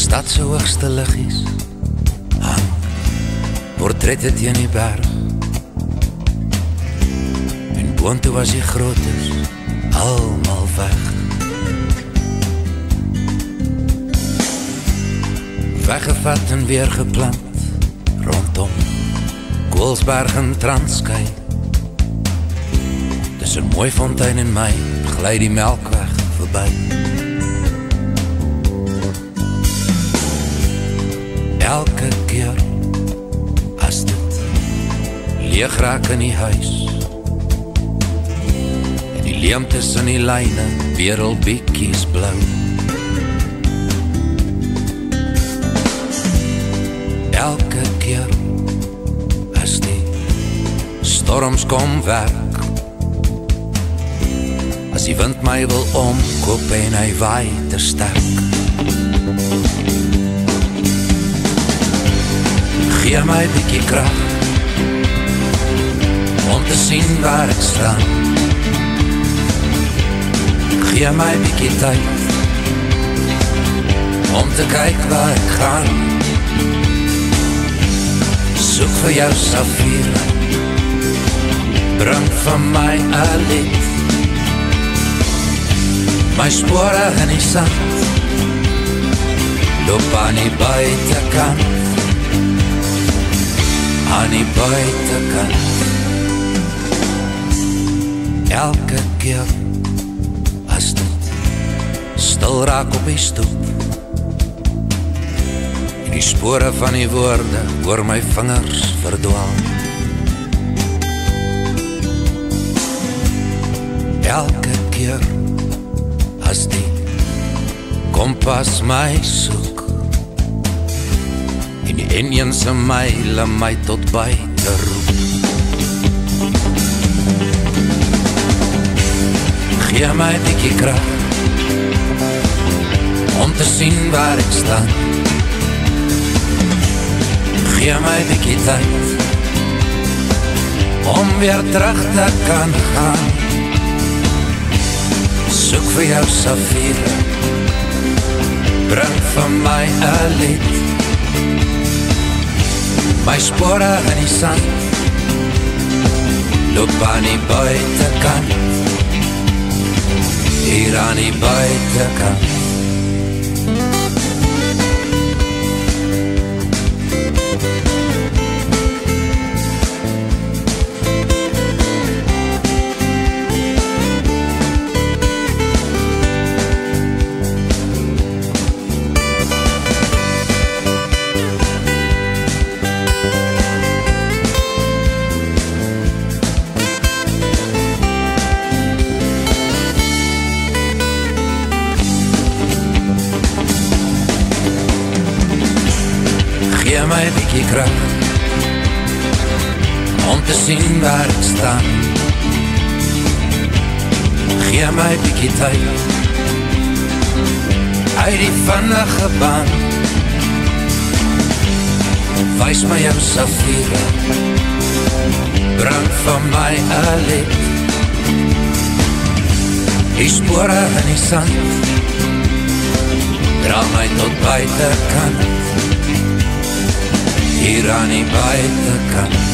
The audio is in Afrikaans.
stad se hoogste liggies hang portrette teen die berg, en boontoe was die grootes almal weg. Weggevat en weer geplant rondom Koolsberg en Transkei. Tussen Mooifontein en my glij die Melkweg verby. Elke keer as dit leeg raak in die huis en die leemtes in die lyne werel bietjies blou, elke keer as die storms kom werk, as die wind my wil omkoop en hy waai te sterk, gee my bietjie krag om te sien waar ek staan, gee my bietjie tyd om te kyk waar ek gaan, soek vir jou safiere, bring van my 'n lied, my spore in die sand, loop aan die buitekant, aan die buitekant. Elke keer as dit stil raak op die stoep en die spore van die woorde oor my vingers verdwaal, elke keer as die kompas my soek en die enjinse myle my tot buite roep, gee my bietjie krag om te sien waar ek staan, gee my bietjie tyd om weer terug te kan gaan, soek vir jou safiere, bring van my 'n lied, my spore in die sand, loop aan die buitekant, hier aan die buitekant. Gee my bietjie krag om te sien waar ek staan, gee my bietjie tyd uit die vinnige baan, wys my jou safiere, bring van my 'n lied, die spore in die sand, dra my tot buitekant, hier aan die buitekant.